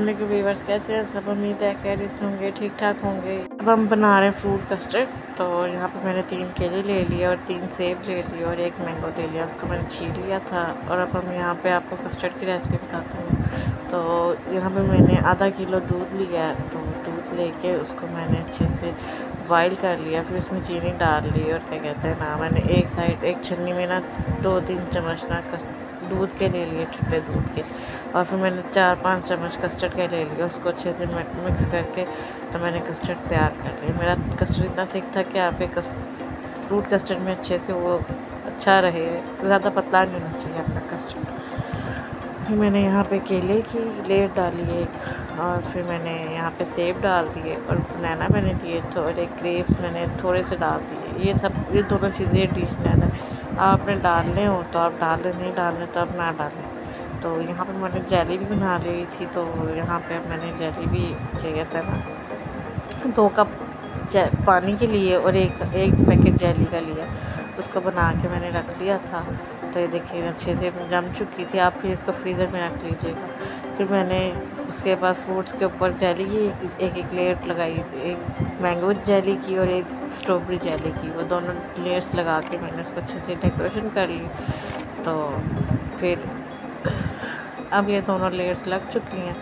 वालेकुम व्यूअर्स, कैसे हैं सब। उम्मीद है खैरियत से होंगे, ठीक ठाक होंगे। अब हम बना रहे हैं फ्रूट कस्टर्ड। तो यहाँ पे मैंने 3 केले ले लिए और 3 सेब ले लिए और 1 मैंगो ले लिया। उसको मैंने छील लिया था। और अब हम यहाँ पे आपको कस्टर्ड की रेसिपी बताती हूँ। तो यहाँ पे मैंने आधा किलो दूध लिया है। तो दूध लेके उसको मैंने अच्छे से बॉयल कर लिया, फिर उसमें चीनी डाल ली और क्या कहते हैं ना, मैंने एक छन्नी में ना 2-3 चम्मच ना दूध के ले लिए, ठंडे दूध के। और फिर मैंने 4-5 चम्मच कस्टर्ड के ले लिया। उसको अच्छे से मिक्स करके तो मैंने कस्टर्ड तैयार कर लिया। मेरा कस्टर्ड इतना थिक था कि आप एक फ्रूट कस्टर्ड में अच्छे से वो अच्छा रहे, ज़्यादा पतला नहीं होना चाहिए अपना कस्टर्ड। फिर मैंने यहाँ पे केले की लेयर डाली एक, और फिर मैंने यहाँ पे सेब डाल दिए और बनाना मैंने लिए थे और एक ग्रेप्स मैंने थोड़े से डाल दिए। ये दोनों चीज़ें एडिशनल है, आपने डालने हो तो आप डालें, नहीं डालने तो आप ना डालें। तो यहाँ पे मैंने जेली भी बना ली थी। तो यहाँ पे मैंने जेली भी क्या कहते हैं ना 2 कप पानी के लिए और एक पैकेट जेली का लिया, उसको बना के मैंने रख लिया था। तो ये देखिए अच्छे से जम चुकी थी। आप फिर इसको फ्रीज़र में रख लीजिएगा। फिर मैंने उसके बाद फ्रूट्स के ऊपर जेली की एक लेयर लगाई, एक मैंगो जेली की और एक स्ट्रॉबेरी जेली की। वो दोनों लेयर्स लगा के मैंने उसको अच्छे से डेकोरेशन कर ली। तो फिर अब ये दोनों लेयर्स लग चुकी हैं।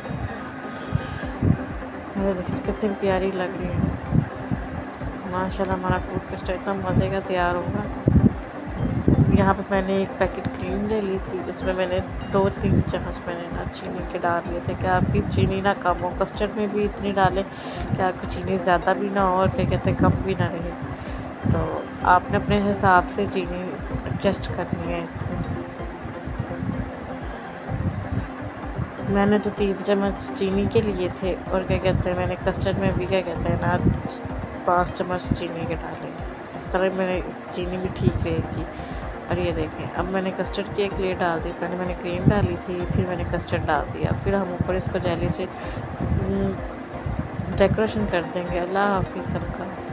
मुझे देखिए कितनी प्यारी लग रही है माशाल्लाह। हमारा फ्रूट कस्टर्ड इतना मज़े का तैयार होगा। यहाँ पे मैंने एक पैकेट क्रीम ले ली थी, उसमें मैंने 2-3 चम्मच मैंने ना चीनी के डाल लिए थे कि आपकी चीनी ना कम हो। कस्टर्ड में भी इतनी डालें कि आपकी चीनी ज़्यादा भी ना हो और क्या कहते हैं कम भी ना रहे। तो आपने अपने हिसाब से चीनी एडजस्ट करनी है इसमें। मैंने तो 3 चम्मच चीनी के लिए थे और क्या कहते हैं मैंने कस्टर्ड में भी क्या कहते हैं ना 5 चम्मच चीनी के डाले। इस तरह मैंने चीनी भी ठीक रहेगी। और ये देखें अब मैंने कस्टर्ड की एक लेयर डाल दी। पहले मैंने क्रीम डाली थी, फिर मैंने कस्टर्ड डाल दिया, फिर हम ऊपर इसको जेली से डेकोरेशन कर देंगे। अल्लाह हाफिज़ सबका।